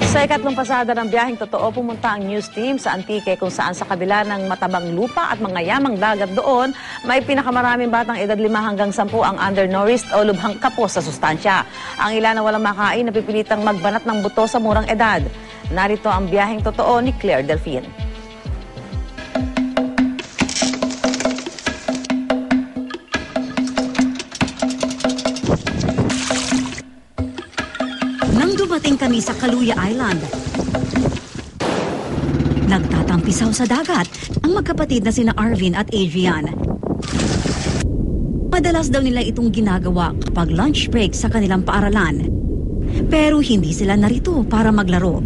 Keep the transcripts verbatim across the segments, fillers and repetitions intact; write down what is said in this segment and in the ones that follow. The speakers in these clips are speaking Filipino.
Sa ikatlong pasada ng biyaheng totoo, pumunta ang news team sa Antique kung saan sa kabila ng matabang lupa at mga yamang dagat doon, may pinakamaraming batang edad lima hanggang sampu ang undernourished o lubhang kapos sa sustansya. Ang ilan na walang makain napipilitang magbanat ng buto sa murang edad. Narito ang biyaheng totoo ni Claire Delfin. Nang dumating kami sa Kaluya Island, nagtatampisaw sa dagat ang magkapatid na sina Arvin at Adrian. Madalas daw nila itong ginagawa kapag lunch break sa kanilang paaralan. Pero hindi sila narito para maglaro.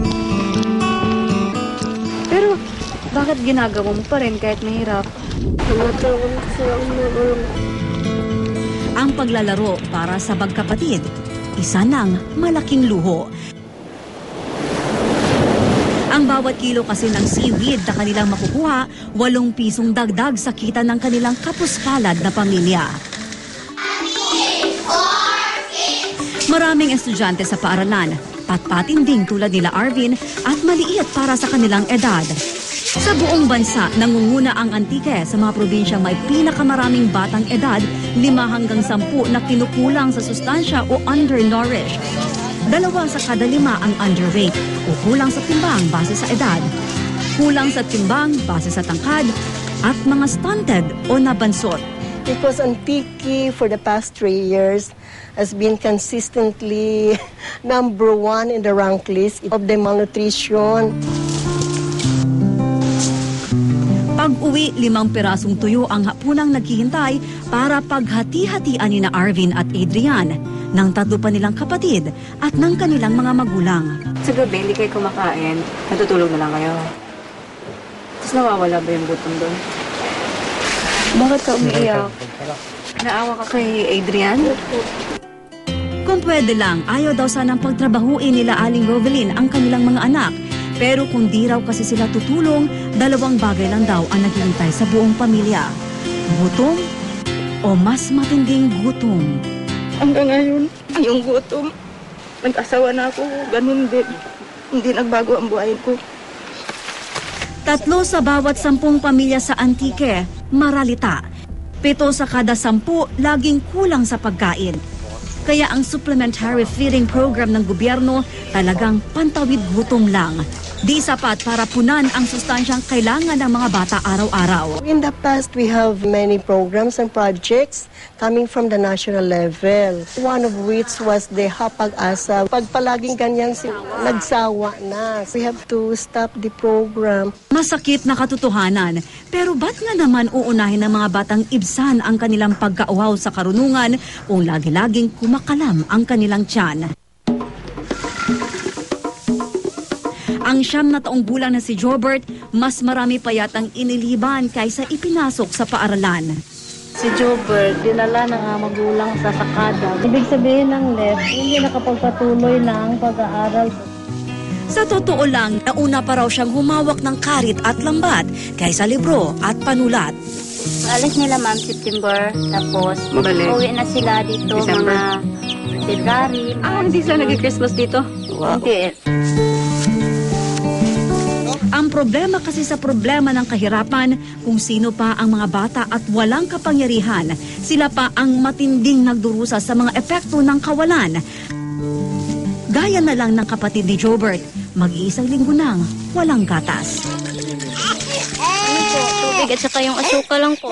Pero bakit ginagawa mo pa rin kahit mahirap? Ang paglalaro para sa magkapatid, isa ng malaking luho. Ang bawat kilo kasi ng seaweed na kanilang makukuha, walong pisong dagdag sa kita ng kanilang kapuspalad na pamilya. Maraming estudyante sa paaralan, patpatinding tulad nila Arvin at maliit para sa kanilang edad. Sa buong bansa, nangunguna ang Antique sa mga probinsyang may pinakamaraming batang edad, lima hanggang sampu na kinukulang sa sustansya o undernourished. Dalawa sa kada lima ang underweight o kulang sa timbang base sa edad, kulang sa timbang base sa tangkad, at mga stunted o nabansot. Because Antique for the past three years has been consistently number one in the rank list of the malnutrition. Pag-uwi, limang pirasong tuyo ang hapunang naghihintay para paghati-hatian ni na Arvin at Adrian, ng tatlo pa nilang kapatid at ng kanilang mga magulang. Sa gabi, hindi kayo kumakain, natutulog na lang kayo. Tapos nawawala ba yung gutom doon? Bakit ka umiiyak? Naawa ka kay Adrian? Kung pwede lang, ayaw daw sanang pagtrabahuin nila Aling Rovelyn ang kanilang mga anak. Pero kung di raw kasi sila tutulong, dalawang bagay lang daw ang naghihintay sa buong pamilya. Gutom o mas matinding gutom. Hanggang ngayon, yung gutom. Nag-asawa na ako, ganun din. Hindi nagbago ang buhay ko. Tatlo sa bawat sampung pamilya sa Antique, maralita. Pito sa kada sampu, laging kulang sa pagkain. Kaya ang supplementary feeding program ng gobyerno talagang pantawid gutom lang. Di sapat para punan ang sustansyang kailangan ng mga bata araw-araw. In the past, we have many programs and projects coming from the national level. One of which was the Hapag-asa. Pag palaging ganyan, si nagsawa na. We have to stop the program. Masakit na katotohanan, pero ba't nga naman uunahin ng mga batang ibsan ang kanilang pagkauhaw sa karunungan kung lagi-laging kumakalam ang kanilang tiyan? Ang siyam na taong gulang na si Jobert, mas marami pa yatang iniliban kaysa ipinasok sa paaralan. Si Jobert, dinala ng uh, magulang sa sakada. Ibig sabihin ng left, hindi nakapagpatuloy ng pag-aaral. Sa totoo lang, nauna pa raw siyang humawak ng karit at lambat kaysa libro at panulat. Alis nila ma'am September, tapos Balik. uwi na sila dito December. mga February. Ah, hindi sila nag-Christmas dito? Wow. Hindi. Ang problema kasi sa problema ng kahirapan, kung sino pa ang mga bata at walang kapangyarihan, sila pa ang matinding nagdurusa sa mga epekto ng kawalan. Gaya na lang ng kapatid ni Jobert, mag-iisang linggo nang walang gatas. Ano po? Tubig at saka yung asuka lang po.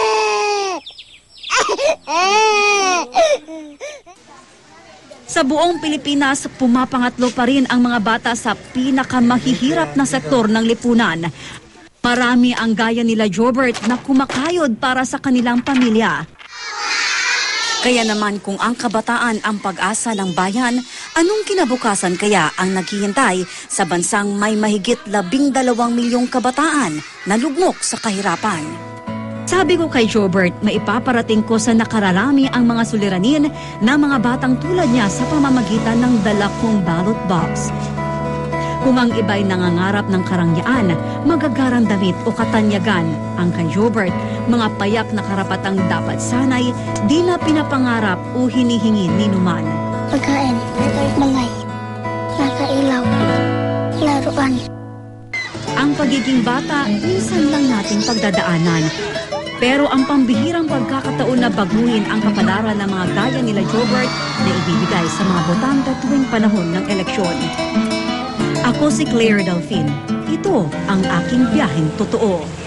Sa buong Pilipinas, pumapangatlo pa rin ang mga bata sa pinakamahihirap na sektor ng lipunan. Marami ang gaya nila Jobert na kumakayod para sa kanilang pamilya. Kaya naman kung ang kabataan ang pag-asa ng bayan, anong kinabukasan kaya ang naghihintay sa bansang may mahigit labing dalawang milyong kabataan na lugmok sa kahirapan? Sabi ko kay Jobert, maipaparating ko sa nakararami ang mga suliranin na mga batang tulad niya sa pamamagitan ng dala kong ballot box. Kung ang iba'y nangangarap ng karangyaan, magagarang damit o katanyagan, ang kay Jobert, mga payak na karapatang dapat sanay, di na pinapangarap o hinihingi ni numan. Pagkain, malay, nakailaw. pagiging bata, minsan lang nating pagdadaanan. Pero ang pambihirang pagkakataon na baguhin ang kapalaran ng mga gaya nila Jobert na ibibigay sa mga botante tuwing panahon ng eleksyon. Ako si Claire Delfin. Ito ang aking biyaheng totoo.